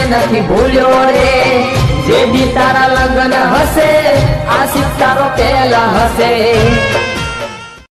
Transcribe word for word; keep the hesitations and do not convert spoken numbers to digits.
નથી ભૂલ્યો રે જે દી તારા લગ્ન હશે આશિક તારો પહેલા હશે।